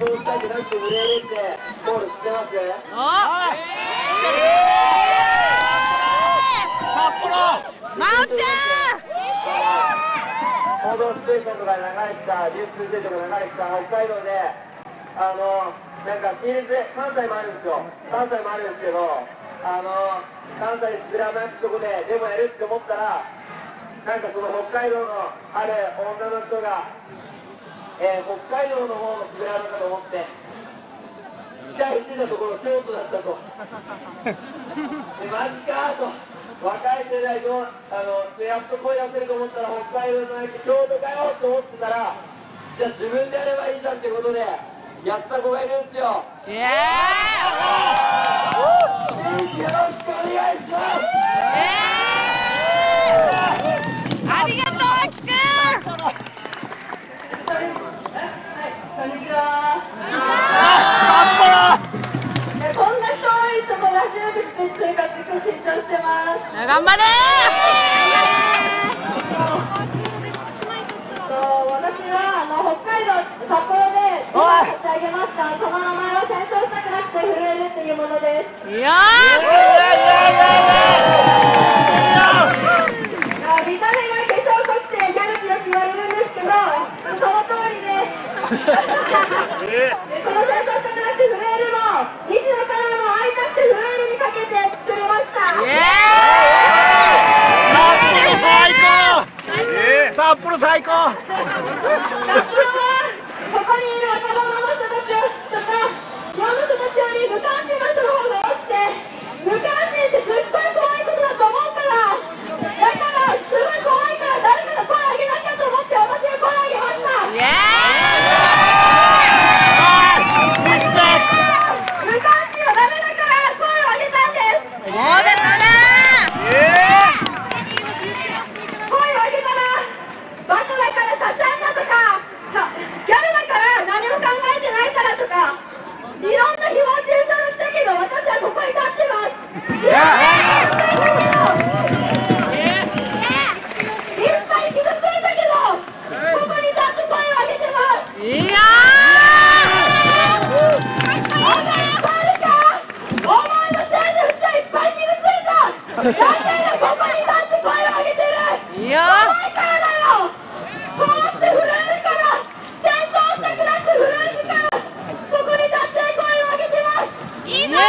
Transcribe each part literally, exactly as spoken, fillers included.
走したくなくて震えるってゴール知ってます？ 札幌まおちゃん報道ステーションとかで流れてた、ニュースステーションとかで流れてた北海道で、あのなんか系列で関西もあるんですよ。関西もあるんですけど、あの関西でスクラムやったとこでデモやるって思ったら、なんかその北海道のある女の人が、えー、北海道の方のスクラムかと思って期待してたところ京都だったと。でマジかと、若い世代のあのやっと声出せると思ったら北海道じゃなくて京都かよと思ってたら、じゃあ自分でやればいいじゃんってことでやった子がいるんですよ。 イエーイ、 よろしくお願いします。 ありがとう、あきくん。 こんにちは。 こんな人多いとこ初めて来て生活緊張してます。 頑張れ私はあの北海道札幌で立ち上げました。その名前は戦争したくなくて震えるっていうものです。 いや見た目が化粧濃くてギャルってよく言われるんですけど、その通りです。この戦争したくなくて震えるもにじのカラーの会いたくて震えるにかけて作りました。 イエーイ、札幌最高。 札幌はここにいる若者の人たちとか世の人たちより無関心の人の方が多くて、無関心ってすっごい怖いことだと思うから、だからすごい怖いから誰かが声上げなきゃと思って私が声上げました。 イエ無関心はダメだから声を上げたんです。 ーイ、そうだそうだ。 声を上げたらバカだから刺さんなとか、ギャルだから何も考えてないからとか、いろんな誹謗中傷だけど私はここに立ってます。いっぱい傷ついたけどここに立って声を上げてます。 いやお前誰かお前のせいでうちはいっぱい傷ついた。だけどここに立って声を上げてる。 ーいや怖いからだよ。怖くて震えるから、戦争したくなって震えるから、ここに立って声を上げてます。 いいね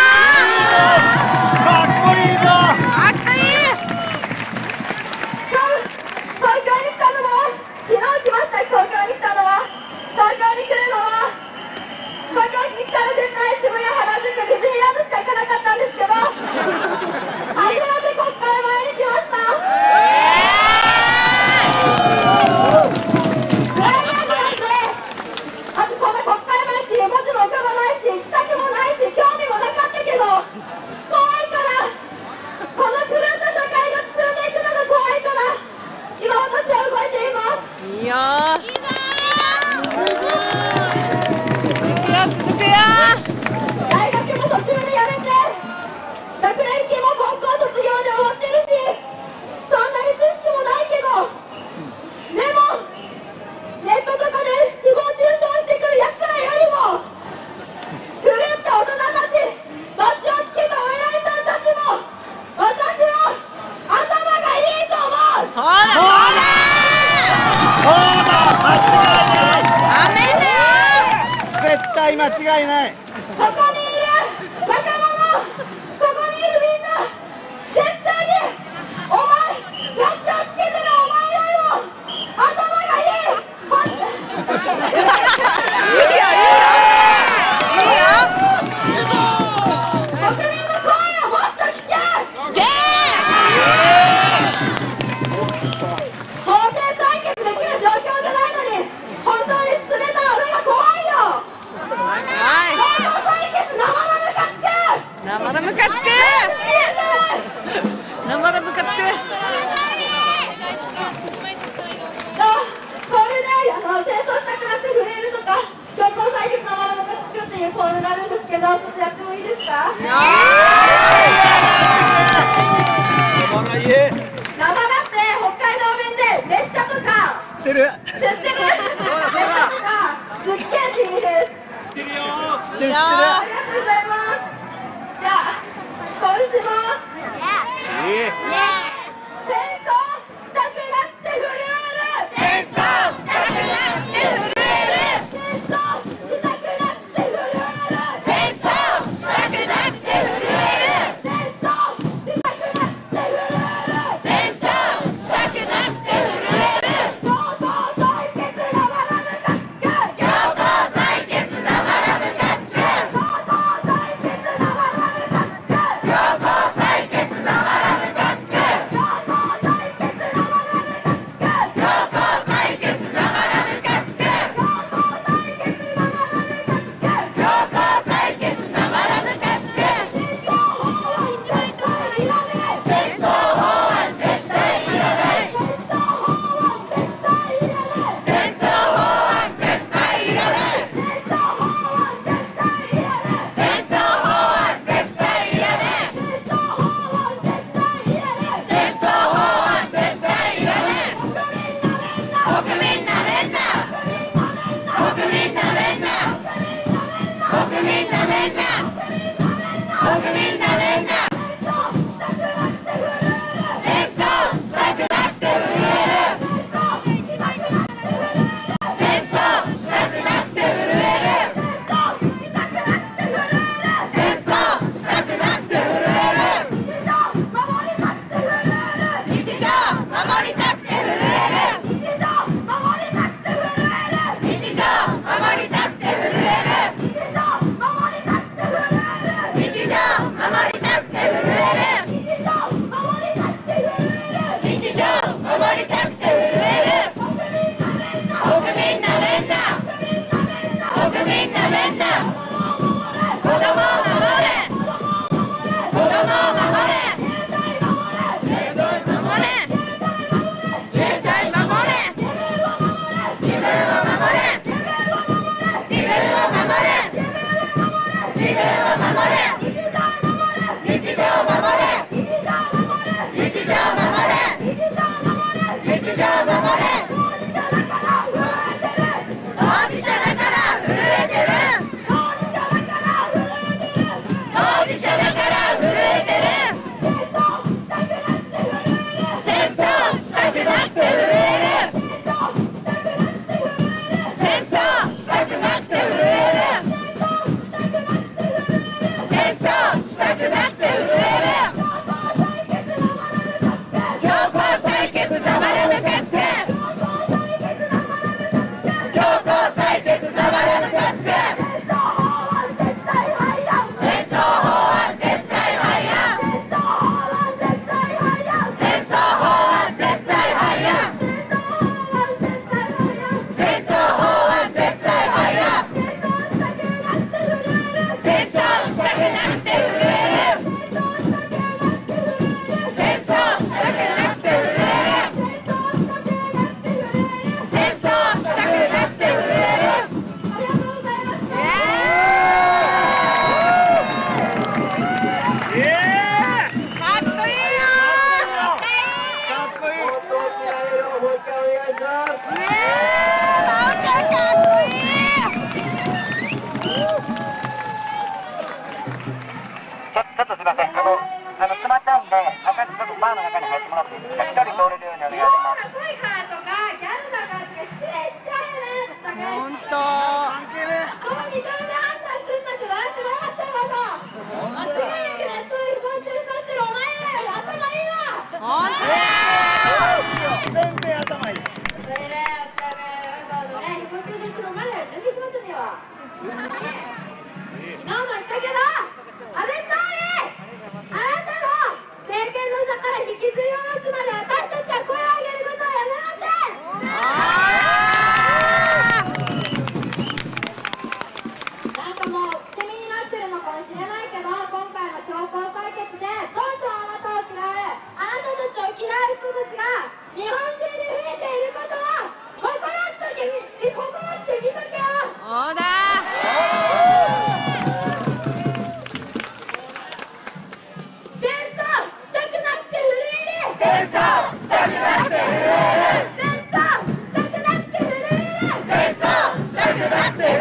かっこいいぞ。 かっこいい。 今日東京に来たのも昨日来ました。東京に来たのは東京に来るのは東京に来たら絶対渋谷、原宿、ディズニーランドしか行かなかったんですけど、初めて国会前に来ました。あとこの国会前っていう文字も浮かばないし、行きたくもないし、興味もなかったけど、怖いから、この狂った社会が進んでいくのが怖いから、今私は動いています。 いいよー。続くよ続くよ。 大学も途中で辞めて、学年期も高校卒業で終わってるし、そんなに知識もないけど、でもネットとかで誹謗中傷してくるやつらよりも狂った大人たち、バッジをつけたお偉いさんたちも私は頭がいいと思う。 そうだそうだ。 そうだ、間違いない。 ダメだよ。 絶対間違いない。 ここにいる若者、ここにいるみんな、絶対にお前、バッジをつけてるお前よりも頭がいい。ほんといいよいいよいいよ。 国民の声をもっと聞け。 イエ法廷採決できる状況じゃないのに本当に進めた俺が怖いよ。 ーイ。はい。 法廷採決ってる知ってる。 ありがとうございます。じゃあコールします。 ええ。 戦争したくなくて震える。 戦争したくなくて震える。 戦争したくなくて震える。 戦争したくなくて震える。 戦争したくなくて震える。 戦争したくなくて震える。 共同採決が学ぶかつく。 共同採決が学ぶかつく。 共同採決が学ぶかつく。 共同採決が学ぶかつく。 共同採決が学ぶかつく。 共同採決が学ぶかつく。 共同採決が学ぶかつく。 共同採決が学ぶかつく。 戦争法は絶対いらない。 戦争法案絶対いらない。 戦争法案絶対いらない。 戦争法案絶対いらない。 戦争法案絶対いらない。 戦争法案絶対いらない。 戦争法案絶対いらない。 国民なめんな。 国民なめんな。国民なめんな。国民なめんな。戦争したくなくて震える。戦争したくなくて震える。戦争したくなくて震える。日常守りたくて震える。日常守りたくて震える。日常守りたくて震える。日常守りたくて震える。日常守りたくて震える。日常守りたくて震える。日常守りたくて震える。国民なめんな。国民なめんな。子供を守れ。子供を守れ。経済守れ。経済守れ。自分を守れ。自分を守れ。自分を守れ。日常守れ。日常守れ。日常守れ。当事者だから震えてる。当事者だから震えてる。戦争したくなくて震える。戦争したくなくて震える。戦争したくなくて震える。強行採決が学ぶかつく。強行採決が学ぶかつく。戦争法案絶対廃案。戦争法案絶対廃案。戦争法案絶対廃案。戦争法案絶対廃案。戦争したくなくて震える。戦争したくなくて震える。戦争したくなくて震える。ありがとうございます。 ええ。 かっこいいよかっこいい。 本当にエールをもう一回お願いします。 ー。ねえ、まおちゃんかっこいい。 ちょちょっとすみません、あの、あの詰まっちゃうんで、赤字ちょっとバーの中に入ってもらっていいですか、一人通れるようにお願いします。 かっこいいカーとかギャルな感じが失礼しちゃうよね。 ほんと。 この見た目で判断するんだって笑ってもらったわな。間違いなくネットでバーチャルされてるお前らより頭いいわ。 ほんとだよ。 全然頭いい。 それで、お茶目そうだね、誹謗中傷するお前らより全然気持ちいいねわ。昨日も言ったけど、安倍総理、あなたの政権の座から引きずり下ろすまで私たちは声を上げることはやめません。なんかもう捨て身になってるのかもしれないけど、今回の強行採決でどんどんあなたを嫌う、あなたたちを嫌う人たちが日本中に増えていることを心して心して見とけよ。 そうだ。 戦争したくなくて震える。 戦争したくなくて震える。 戦争したくなくて震える。 戦争したくなくて震える。